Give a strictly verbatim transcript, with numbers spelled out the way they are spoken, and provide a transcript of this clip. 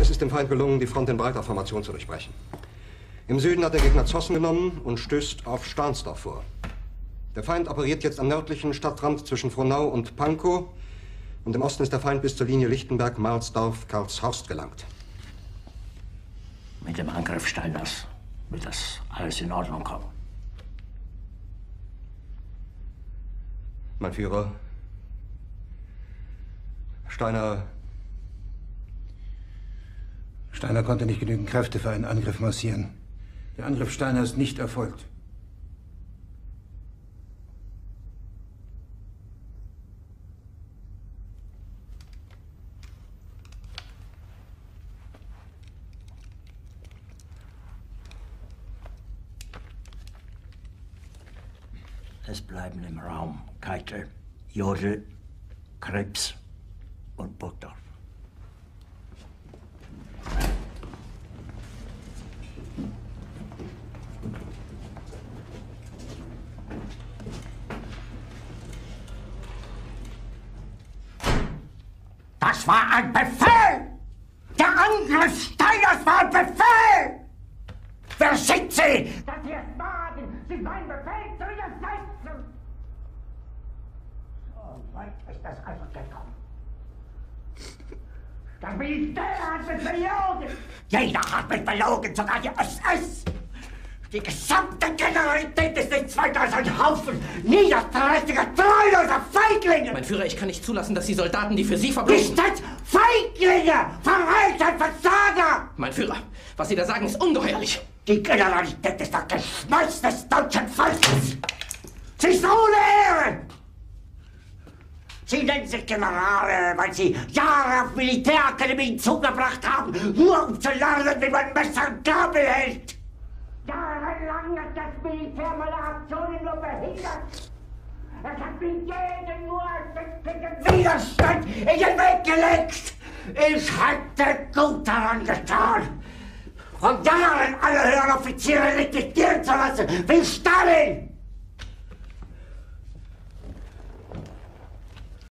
Es ist dem Feind gelungen, die Front in breiter Formation zu durchbrechen. Im Süden hat der Gegner Zossen genommen und stößt auf Stahnsdorf vor. Der Feind operiert jetzt am nördlichen Stadtrand zwischen Frohnau und Pankow. Und im Osten ist der Feind bis zur Linie Lichtenberg, Marsdorf, Karlshorst gelangt. Mit dem Angriff Steiners wird das alles in Ordnung kommen. Mein Führer, Steiner... Steiner konnte nicht genügend Kräfte für einen Angriff massieren. Der Angriff Steiner ist nicht erfolgt. Es bleiben im Raum Keitel, Jodl, Krebs und Burgdorf. Das war ein Befehl! Der Angriff Steiners war ein Befehl! Wer sind Sie, dass Sie es wagen, sich meinen Befehl zu widersetzen? So weit ist das also gekommen. Das Militär hat mich belogen! Jeder hat mich belogen, sogar die S S! Die gesamte Generalität ist nichts weiter als ein Haufen niederträchtiger, treuloser Feiglinge! Mein Führer, ich kann nicht zulassen, dass die Soldaten, die für Sie verbringen... Nicht als Feiglinge! Verreiter, Versager! Mein Führer, was Sie da sagen, ist ungeheuerlich! Die Generalität ist das Geschmeiß des deutschen Volkes! Sie ist ohne Ehre! Sie nennen sich Generale, weil Sie Jahre auf Militärakademien zugebracht haben, nur um zu lernen, wie man Messer und Gabel hält! Jahrelang hat das Militär meine Aktionen nur behindert. Es hat mir jeden nur ersichtlichen Widerstand in den Weg gelegt. Ich hätte gut daran getan, von Jahren alle höheren Offiziere liquidieren zu lassen, wie Stalin.